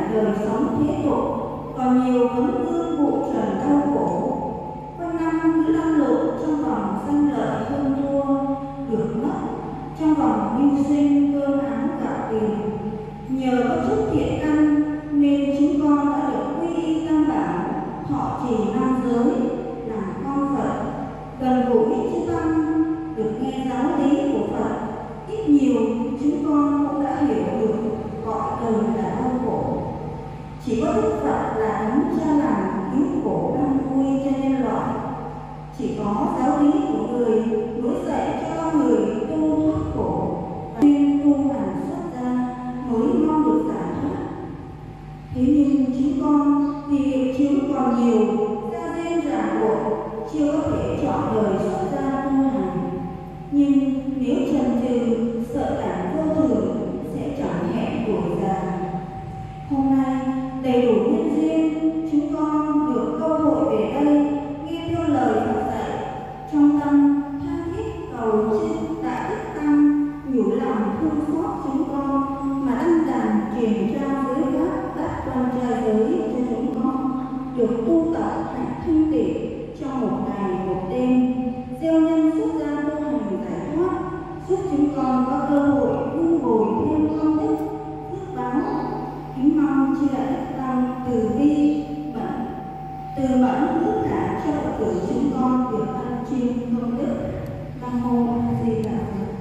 đời sống thế tục, còn nhiều vấn vương vụ trần đau khổ. Quanh năm cứ lăn lộn trong vòng danh lợi hơn thua, được mất trong vòng mưu sinh cơm áo gạo tiền. Nhờ có chút thiện căn nên chúng con đã được quy y tam bảo, thọ trì nam giới, làm con Phật, gần gũi chư tăng, được nghe giáo lý của Phật. Ít nhiều chúng con cũng đã hiểu được gọi đời là đau khổ. Chỉ có Đức Phật là đấng cha lành cứu khổ ban vui cho nhân loại. Chỉ có giáo lý của người nối dạy cho con người tu thoát khổ, và nên tu hành xuất gia mới mong được giải thoát. Thế nhưng chúng con vì nghiệp chướng còn nhiều, gia diên ràng buộc, chưa có thể chọn đời xuất gia tu hành. Nhưng nếu chần chừ, sợ cảnh vô thường sẽ chẳng hẹn tuổi già. Hôm nay đầy đủ nhân duyên, chúng con được cơ hội về đây nghe theo lời Phật dạy, trong tâm tha thiết cầu chư Đại Đức Tăng nhủ lòng thương xót chúng con mà đăng đàn truyền trao giới pháp đắc quan trai giới cho chúng con được tu tập hạnh thanh tịnh trong một ngày một đêm, gieo nhân xuất gia tu hành giải thoát, giúp chúng con có cơ hội vun bồi thêm công đức phước báo. Kính mong chư Đại Đức Tăng từ bi từ mẫn hướng cả cho Phật tử chúng con được ăn chiêm công đức. Nam mô A Di Đà Phật.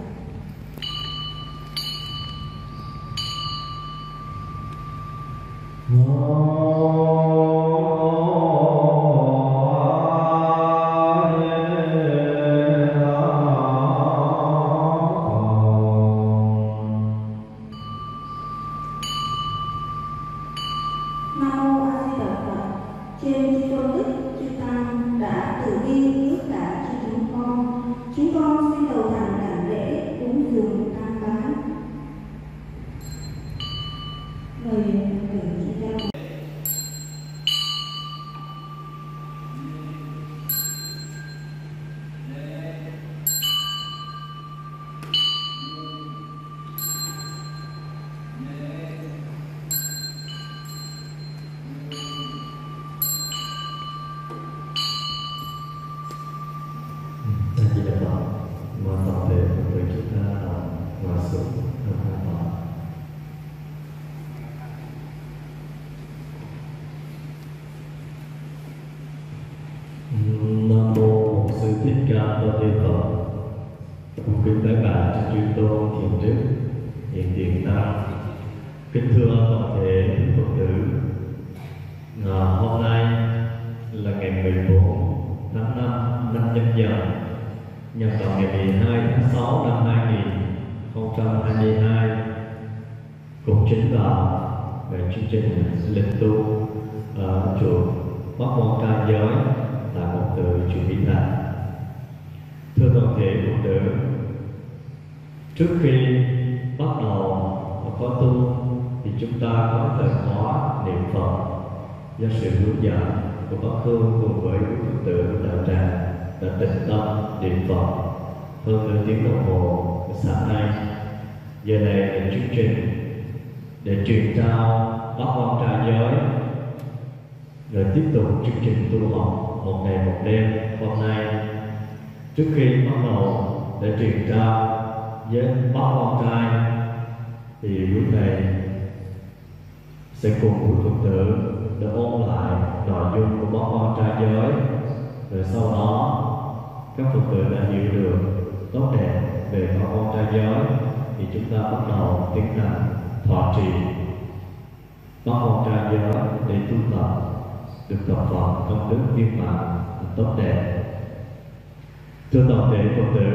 Kính thưa toàn thể Phật tử, hôm nay là ngày 14 tháng 5 năm Nhâm Dần, nhằm vào ngày 12 tháng 6 năm 2022, cũng chính là về chương trình lịch tu ở chùa Pháp Môn Trai Giới tại một từ chùa Mỹ Thành. Thưa toàn thể Phật tử, trước khi bắt đầu có tu thì chúng ta có thời khóa niệm Phật do sự hướng dẫn của Bác Hương cùng với quý Phật tử đạo tràng đã tĩnh tâm niệm Phật hơn nửa tiếng đồng hồ sáng nay. Giờ này là chương trình để truyền trao Bát Quan Trai Giới, rồi tiếp tục chương trình tu học một ngày một đêm. Hôm nay trước khi bắt đầu để truyền trao với Bát Quan Trai thì quý thầy sẽ cùng quý Phật tử để ôn lại nội dung của Bát Quan Trai Giới, rồi sau đó các Phật tử đã hiểu được tốt đẹp về Bát Quan Trai Giới thì chúng ta bắt đầu tiến hành thọ trì Bát Quan Trai Giới để tu tập được tập Phật công đức viên mãn tốt đẹp. Thưa toàn thể Phật tử,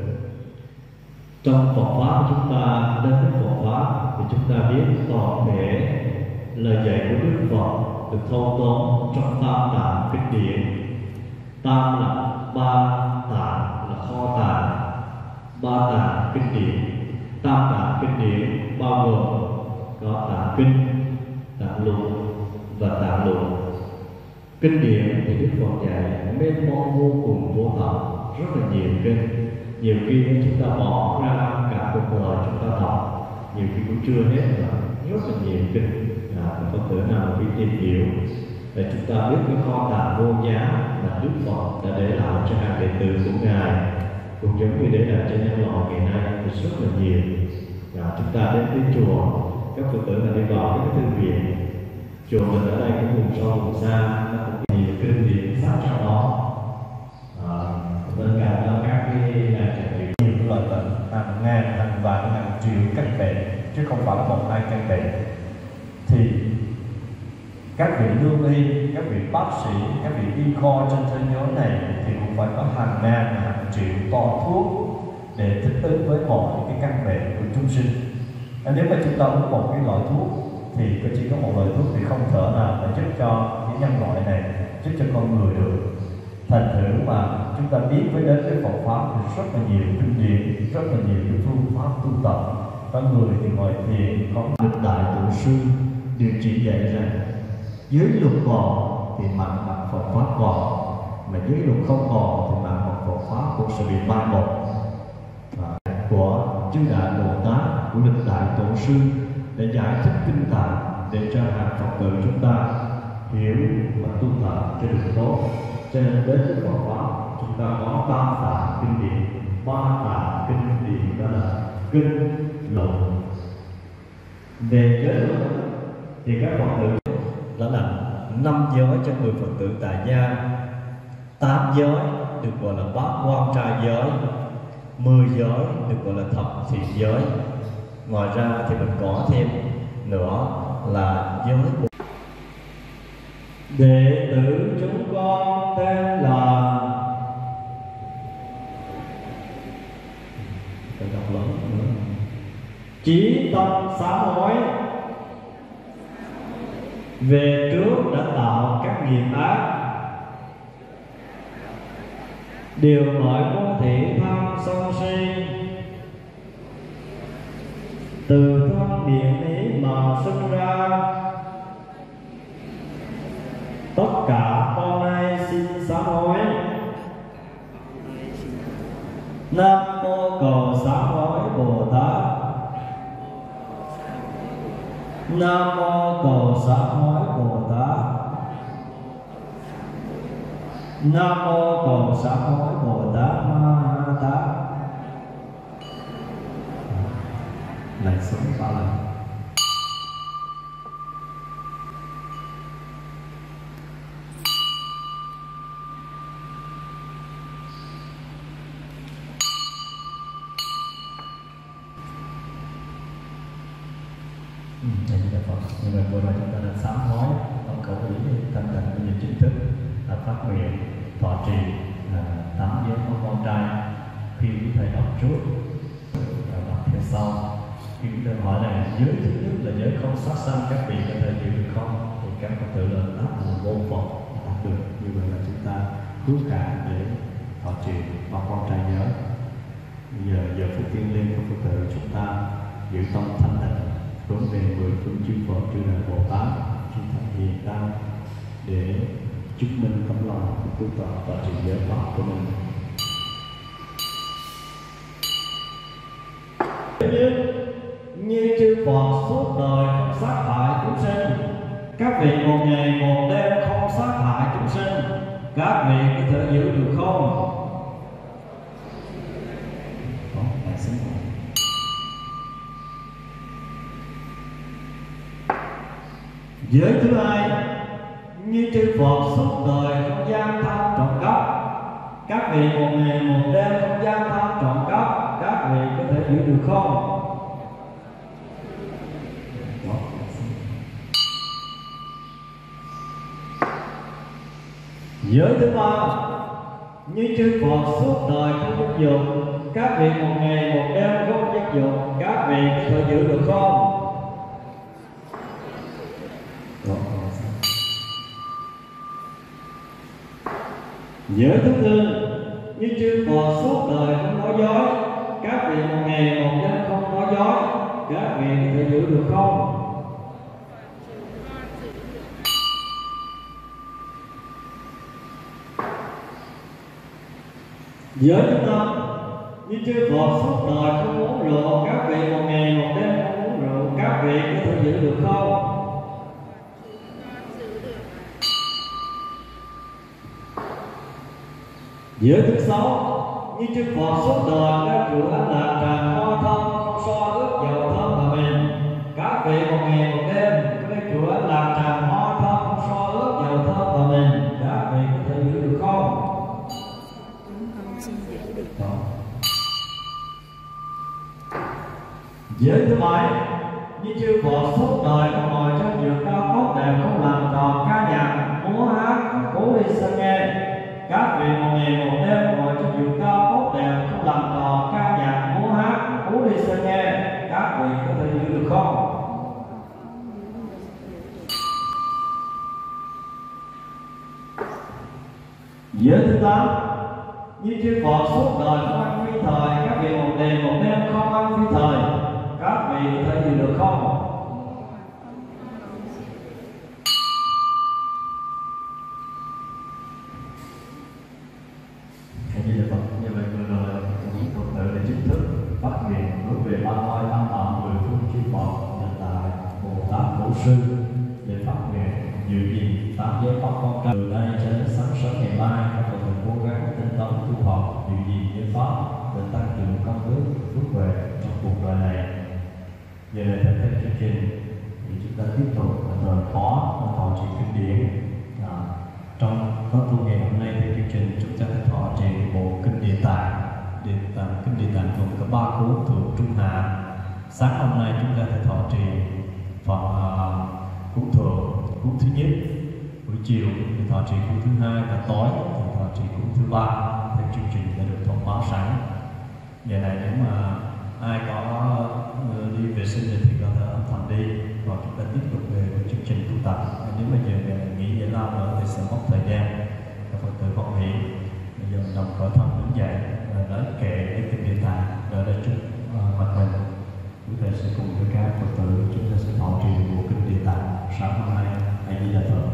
trong Phật pháp của chúng ta, đến với Phật pháp thì chúng ta biết toàn thể lời dạy của Đức Phật được thâu tóm trong tam tạng kinh điển. Tam là ba, tạng là kho tạng, ba tạng kinh điển. Tam tạng kinh điển bao gồm có tạng kinh, tạng luận và tạng luận. Kinh điển thì Đức Phật dạy mênh mông vô cùng vô tận, rất là nhiều kinh. Nhiều khi chúng ta bỏ ra cả cuộc đời chúng ta đọc, nhiều khi cũng chưa hết rồi, rất là nhiều kinh. Phật tử tìm hiểu để chúng ta biết cái kho tàng vô giá mà Đức Phật đã để lại cho hàng đệ tử của Ngài, cũng giống như để lại cho nhân loại ngày nay rất là nhiều. Chúng ta đến với chùa, các Phật tử là đi vào cái thư viện. Chùa mình ở đây cái vùng sâu vùng xa, nó cũng nhiều kinh điển sách trong đó. Bên cạnh các cái nhiều loại bệnh hàng ngàn, hàng vạn, hàng triệu căn bệnh, chứ không phải là một hai căn bệnh. Thì các vị lương y, các vị bác sĩ, các vị y khoa trên thế giới này thì cũng phải có hàng ngàn, hàng triệu to thuốc để thích ứng với mọi cái căn bệnh của chúng sinh. Nếu mà chúng ta uống một cái loại thuốc thì chỉ có một loại thuốc thì không thể nào mà giúp cho cái nhân loại này, giúp cho con người được. Thành thử mà chúng ta biết với đến cái Phật pháp thì rất là nhiều kinh điển, rất là nhiều cái phương pháp tu tập. Có người thì ngồi thiền, có Đức Đại Tổ sư đều chỉ dạy rằng giới luật còn thì mạng Phật pháp còn, mà giới luật không còn thì mạng Phật pháp cũng sẽ bị mai một. Của chư Đại Bồ Tát, của Đức Đại Tổ sư để giải thích kinh tạng để cho hàng Phật tử chúng ta hiểu và tu tập cho được tốt. Cho nên đến với Phật pháp chúng ta có tam tạng kinh điển, ba tạng kinh điển, đó là kinh luận. Về giới luật thì các Phật tử đó là 5 giới cho người Phật tử tại gia, 8 giới được gọi là bát quan trai giới, 10 giới được gọi là thập thiện giới. Ngoài ra thì mình có thêm nữa là giới đệ tử chúng con tên là chí tâm sám hối, về trước đã tạo các nghiệp ác, điều mọi con thị tham sân si, từ thân miệng ý mà sinh ra. Tất cả con nay xin sám hối. Nam mô cầu sám hối Bồ Tát. Nam mô cầu sám hối Bồ Tát. Nam mô cầu sám hối Bồ Tát Ma Tát. Lại sống 3 lần. Đây là Phật. Nhưng mà vừa rồi chúng ta đã sám hối trong khẩu ý tâm thành của những chính thức là phát nguyện thọ trì 8 giới của con trai. Khi thầy đọc trước và đọc theo sau, khi tôi hỏi là giới thứ nhất là giới không sát sanh, các vị có thể hiểu được không? Thì các Phật tử là đáp là vô Phật đạt được. Như vậy là chúng ta cứu cả để thọ trì ba con trai giới. Bây giờ phút thiêng liêng của Phật tử chúng ta giữ tâm thanh tịnh hướng về 10 phương chư Phật, chư Đại Bồ Tát, chư Thánh Hiền Tăng để chứng minh tấm lòng của tu tập và trì giới pháp của mình. Như chư Phật suốt đời không sát hại chúng sinh, các vị một ngày một đêm không sát hại chúng sinh, các vị có thể giữ được không? Giới thứ hai, như chư Phật suốt đời không gian tham trộm cắp, các vị một ngày một đêm không gian tham trộm cắp, các vị có thể giữ được không? Giới thứ ba, như chư Phật suốt đời không dục dục, các vị một ngày một đêm không dục dục, các vị có thể giữ được không? Giới thứ tư, như chư Phật suốt đời không nói dối, các vị một ngày một đêm không nói dối, các vị có thể giữ được không? Giới thứ năm, như chư Phật suốt đời không uống rượu, các vị một ngày một đêm không uống rượu, các vị có thể giữ được không? Giới thứ 6, như chư Phật suốt đời các chủ an lạc tràng hoa thơm không so ước dầu thơm mà mình. Các vị một ngày một đêm các chủ an lạc tràng hoa thơm không so ước dầu thơm mà mình. Các vị có thể giữ được không? Giới thứ 7, như chư Phật suốt đời không ngồi trong giường cao cốt đẹp không làm trò ca nhạc múa hát cố đi sân nghe. Các vị một ngày một đêm ngồi trong giường cao cốt đẹp không làm trò ca nhạc múa hát cố đi sân nghe. Các vị có thể giữ được không? Giới thứ 8, như chư Phật suốt đời không ăn phi thời. Các vị một ngày một đêm không ăn phi thời. Các vị có thể giữ được không? Như là Phật, như vậy vừa rồi những Phật tử đã chính thức phát nguyện hướng về ba ngôi tam tạng mười phương chư Phật hiện tại Bồ Tát Tổ sư để phát nguyện giữ gìn tam giới pháp con trai. Từ đây cho đến sáng sớm ngày mai, các Phật tử cố gắng tinh tấn tu học giữ gìn giới pháp để tăng trưởng công đức phước huệ trong cuộc đời này. Giờ này theo theo chương trình thì chúng ta tiếp tục thờ thọ trì kinh điển. Trong khóa tu ngày hôm nay thì chương trình chúng ta sẽ thọ trì bộ kinh Địa Tạng. Kinh Địa Tạng gồm có 3 cuốn thượng trung hạ. Sáng hôm nay chúng ta sẽ thọ trì phần cuốn thượng, cuốn thứ nhất. Buổi chiều thì thọ trì cuốn thứ hai và tối thì thọ trì cuốn thứ ba. Theo chương trình đã được thông báo sẵn. Giờ này nếu mà ai có đi vệ sinh thì có thể âm thầm đi, và chúng ta tiếp tục về với chương trình tu tập. Nếu bây giờ nghỉ giải lao nữa thì sẽ mất thời gian. Các Phật tử không nghỉ. Bây giờ đồng khởi thân đứng dậy và nói kệ cái kinh Địa Tạng đợi đây trước mặt mình. Chúng ta sẽ cùng với các Phật tử chúng ta sẽ thọ trì bộ kinh Địa Tạng sáng hôm nay. A Di Đà Phật.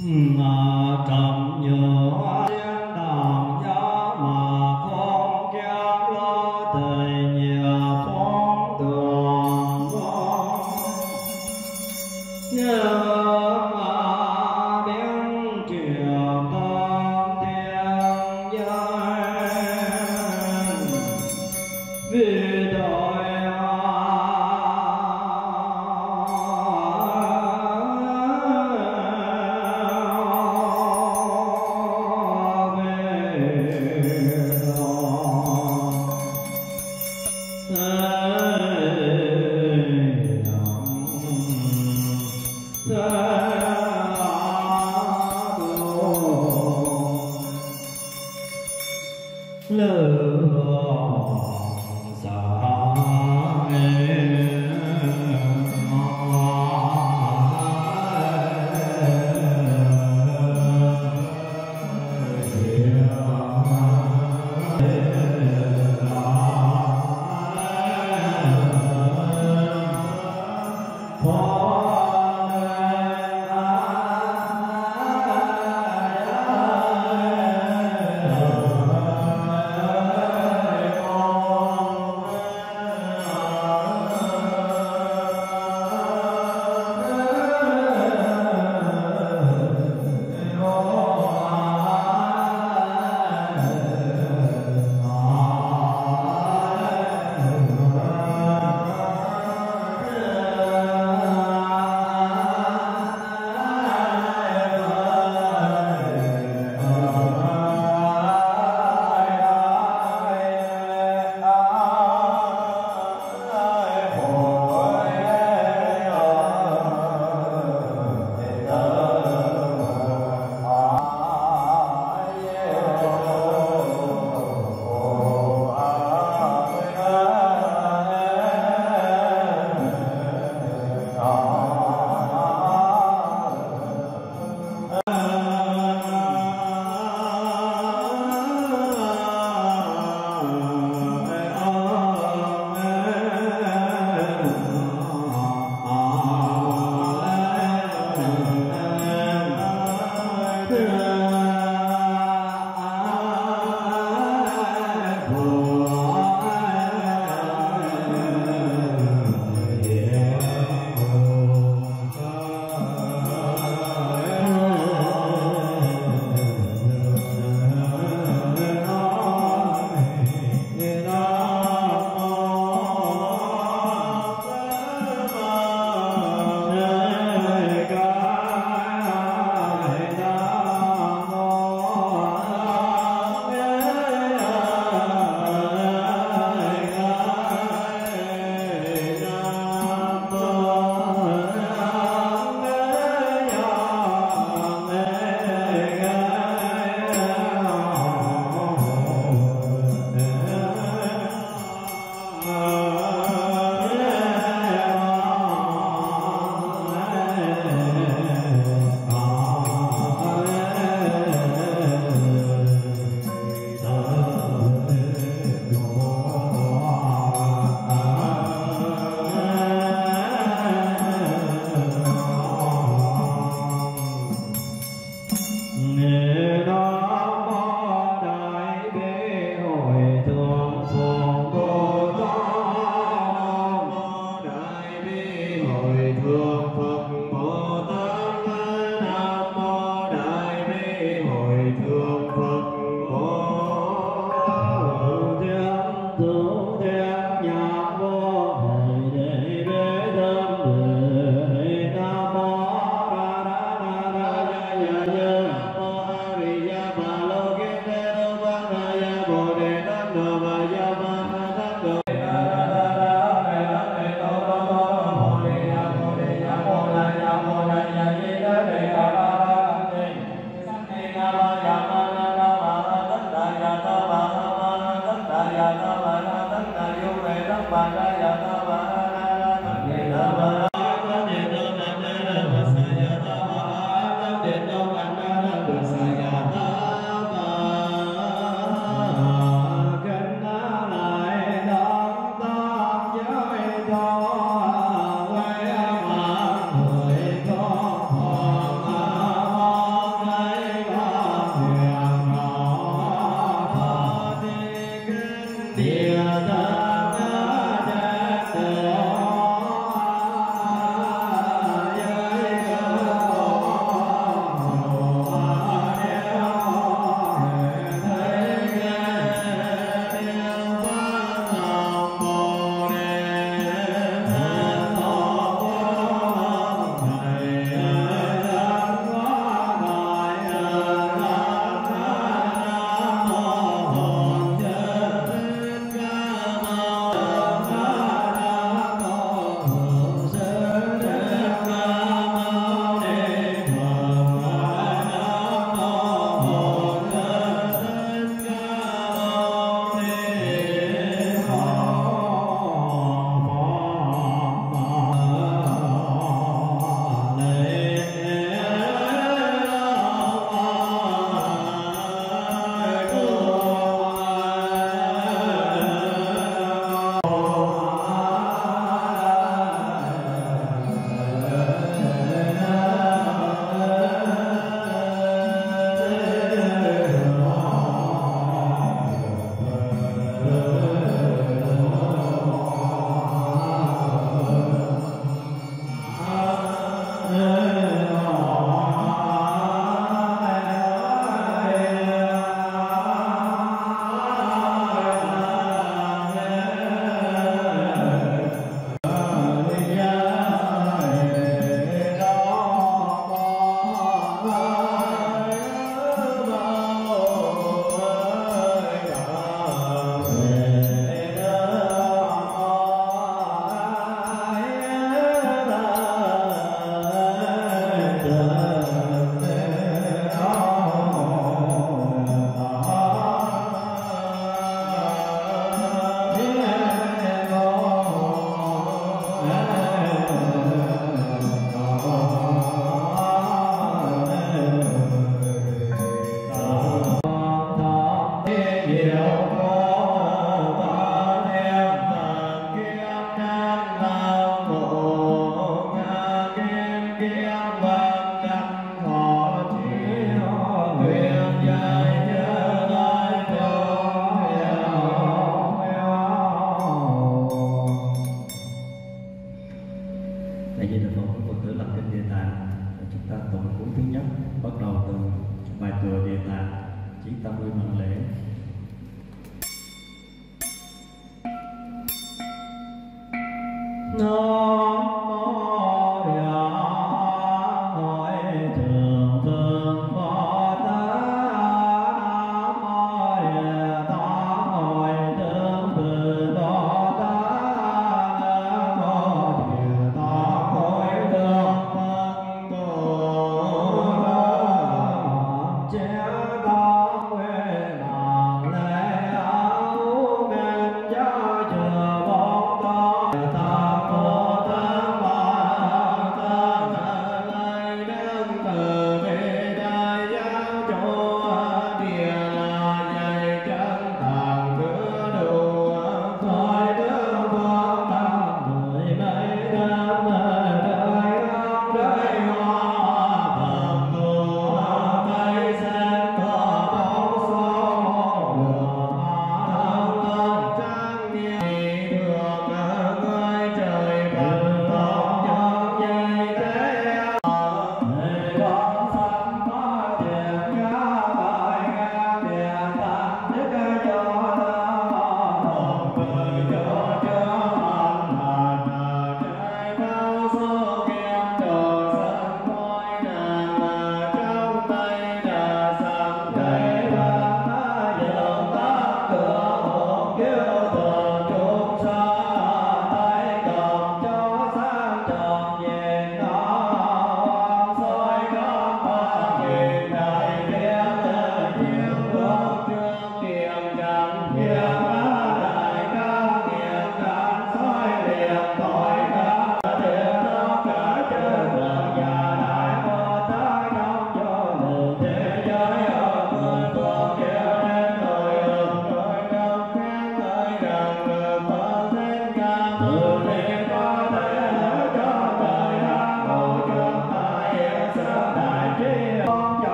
trầm nhớ thiên đàng giá mà con kéo lỡ thầy nhà phong tường nhớ biến triều tâm thiên nhân vì đời the Di Đà Phật, Phật tử lập kinh Địa Tạng. Chúng ta tụng cuốn thứ nhất, bắt đầu từ bài tựa Địa Tạng, chỉ tâm quy mạng lễ. Nam mô Hội Thượng Thượng Phật. Nam mô Hội Thượng Thượng Phật. Nam mô Hội Thượng Phật. Cha ta nguyện là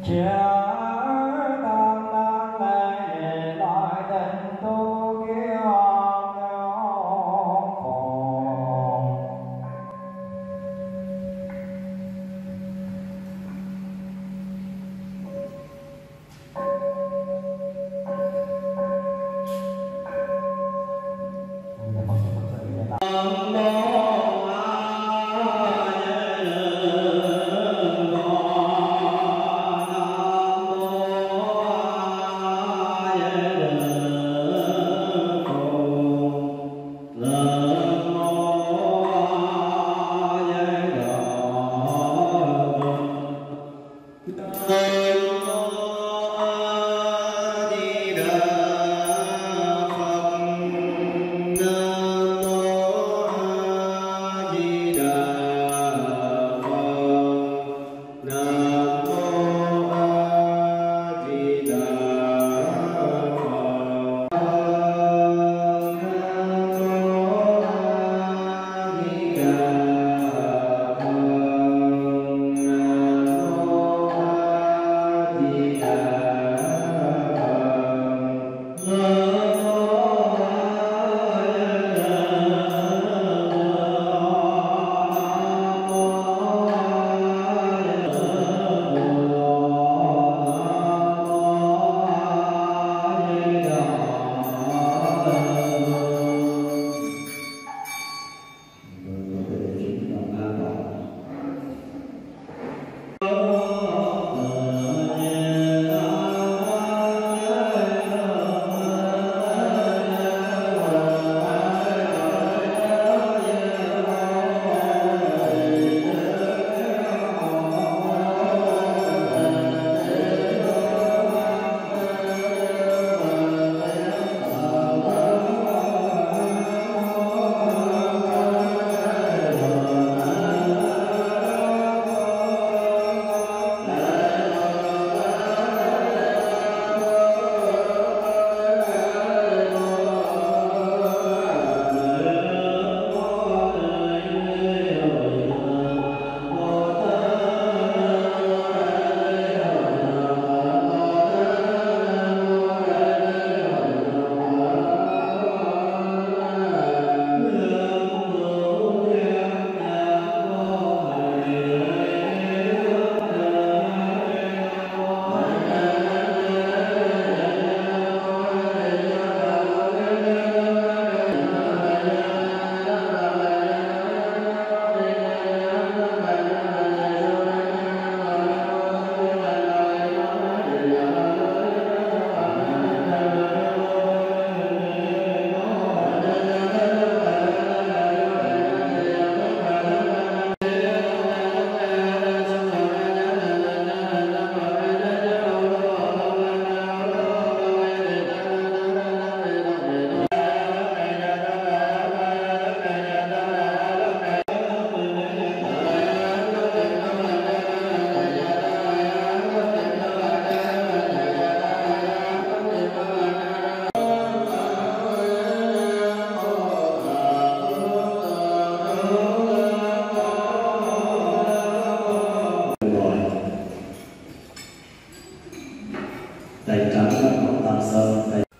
Thầy Trần Tam Sơn, thầy